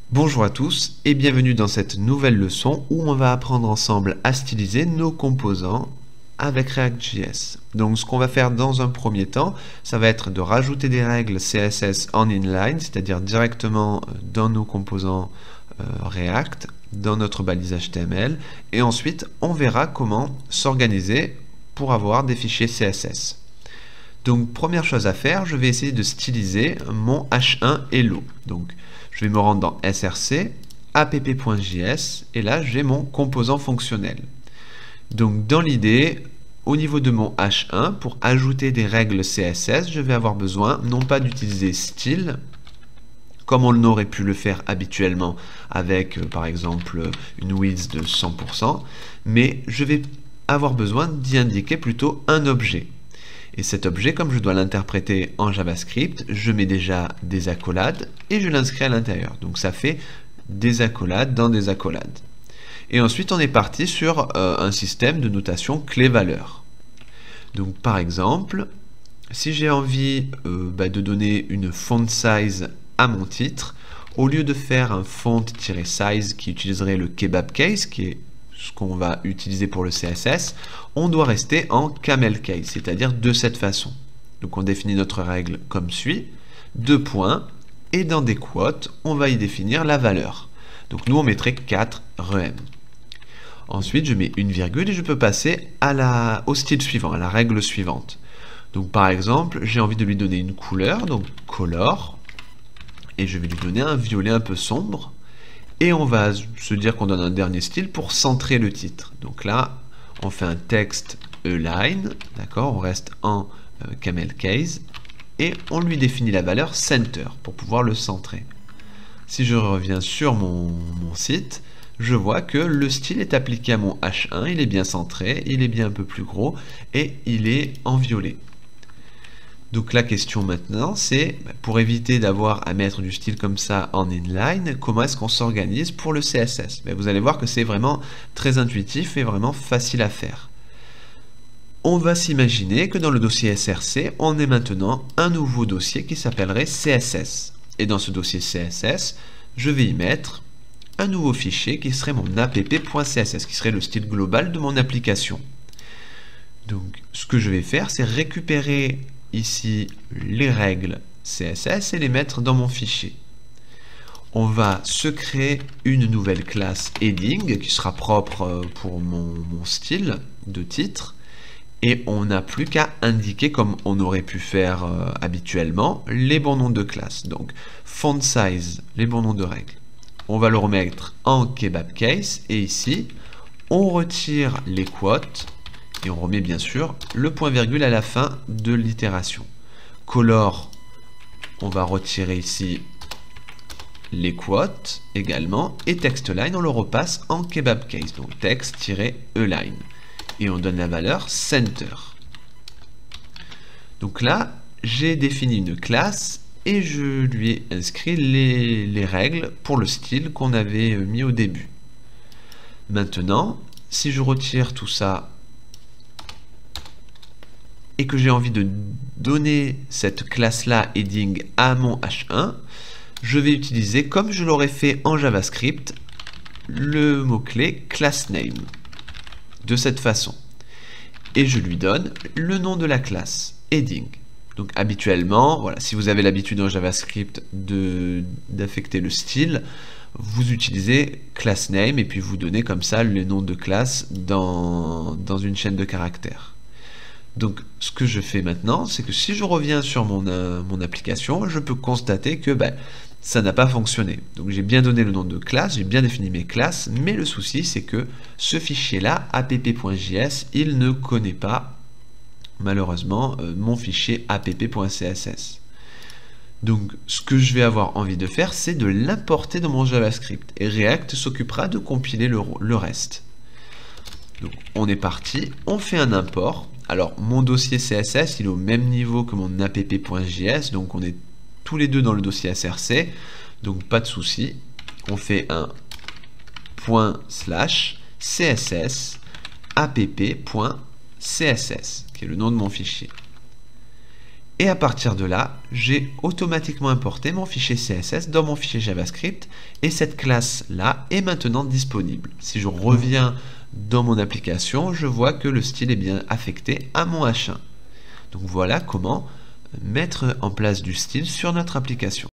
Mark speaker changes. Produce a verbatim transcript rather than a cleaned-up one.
Speaker 1: Bonjour à tous et bienvenue dans cette nouvelle leçon où on va apprendre ensemble à styliser nos composants avec React.js. Donc ce qu'on va faire dans un premier temps, ça va être de rajouter des règles C S S en inline, c'est-à-dire directement dans nos composants euh, React, dans notre balise H T M L, et ensuite on verra comment s'organiser pour avoir des fichiers C S S. Donc première chose à faire, je vais essayer de styliser mon H un Hello. Donc je vais me rendre dans src, app.js, et là j'ai mon composant fonctionnel. Donc dans l'idée, au niveau de mon H un, pour ajouter des règles C S S, je vais avoir besoin non pas d'utiliser style, comme on aurait pu le faire habituellement avec euh, par exemple une width de cent pour cent, mais je vais avoir besoin d'y indiquer plutôt un objet. Et cet objet, comme je dois l'interpréter en JavaScript, je mets déjà des accolades et je l'inscris à l'intérieur. Donc ça fait des accolades dans des accolades. Et ensuite, on est parti sur euh, un système de notation clé-valeur. Donc par exemple, si j'ai envie euh, bah, de donner une font size à mon titre, au lieu de faire un font-size qui utiliserait le kebab case, qui est ce qu'on va utiliser pour le C S S, on doit rester en camel case, c'est-à-dire de cette façon. Donc on définit notre règle comme suit, deux points, et dans des quotes, on va y définir la valeur. Donc nous on mettrait quatre rem. Ensuite je mets une virgule et je peux passer à la, au style suivant, à la règle suivante. Donc par exemple, j'ai envie de lui donner une couleur, donc color, et je vais lui donner un violet un peu sombre. Et on va se dire qu'on donne un dernier style pour centrer le titre. Donc là, on fait un texte align, d'accord, on reste en euh, camel case, et on lui définit la valeur center pour pouvoir le centrer. Si je reviens sur mon, mon site, je vois que le style est appliqué à mon H un, il est bien centré, il est bien un peu plus gros, et il est en violet. Donc la question maintenant, c'est, pour éviter d'avoir à mettre du style comme ça en inline, comment est-ce qu'on s'organise pour le C S S? Ben, vous allez voir que c'est vraiment très intuitif et vraiment facile à faire. On va s'imaginer que dans le dossier src, on ait maintenant un nouveau dossier qui s'appellerait C S S. Et dans ce dossier C S S, je vais y mettre un nouveau fichier qui serait mon app.css, qui serait le style global de mon application. Donc ce que je vais faire, c'est récupérer ici les règles C S S et les mettre dans mon fichier. On va se créer une nouvelle classe heading qui sera propre pour mon, mon style de titre, et on n'a plus qu'à indiquer, comme on aurait pu faire euh, habituellement, les bons noms de classe. Donc font size, les bons noms de règles. On va le remettre en kebab case, et ici on retire les quotes et on remet bien sûr le point virgule à la fin de l'itération. Color, on va retirer ici les quotes également, et textLine, on le repasse en kebab case, donc text-align, et on donne la valeur center. Donc là, j'ai défini une classe et je lui ai inscrit les, les règles pour le style qu'on avait mis au début. Maintenant, si je retire tout ça et que j'ai envie de donner cette classe-là heading à mon H un, je vais utiliser, comme je l'aurais fait en JavaScript, le mot-clé className, de cette façon. Et je lui donne le nom de la classe, heading. Donc habituellement, voilà, si vous avez l'habitude en JavaScript d'affecter le style, vous utilisez className et puis vous donnez comme ça le nom de classe dans, dans une chaîne de caractères. Donc ce que je fais maintenant, c'est que si je reviens sur mon, euh, mon application, je peux constater que ben, ça n'a pas fonctionné. Donc j'ai bien donné le nom de classe, j'ai bien défini mes classes, mais le souci c'est que ce fichier-là, app.js, il ne connaît pas malheureusement euh, mon fichier app.css. Donc ce que je vais avoir envie de faire, c'est de l'importer dans mon JavaScript, et React s'occupera de compiler le, le reste. Donc on est parti, on fait un import. Alors mon dossier C S S, il est au même niveau que mon app.js, donc on est tous les deux dans le dossier src, donc pas de souci. On fait un point slash css app.css, qui est le nom de mon fichier. Et à partir de là, j'ai automatiquement importé mon fichier C S S dans mon fichier JavaScript et cette classe-là est maintenant disponible. Si je reviens dans mon application, je vois que le style est bien affecté à mon H un. Donc voilà comment mettre en place du style sur notre application.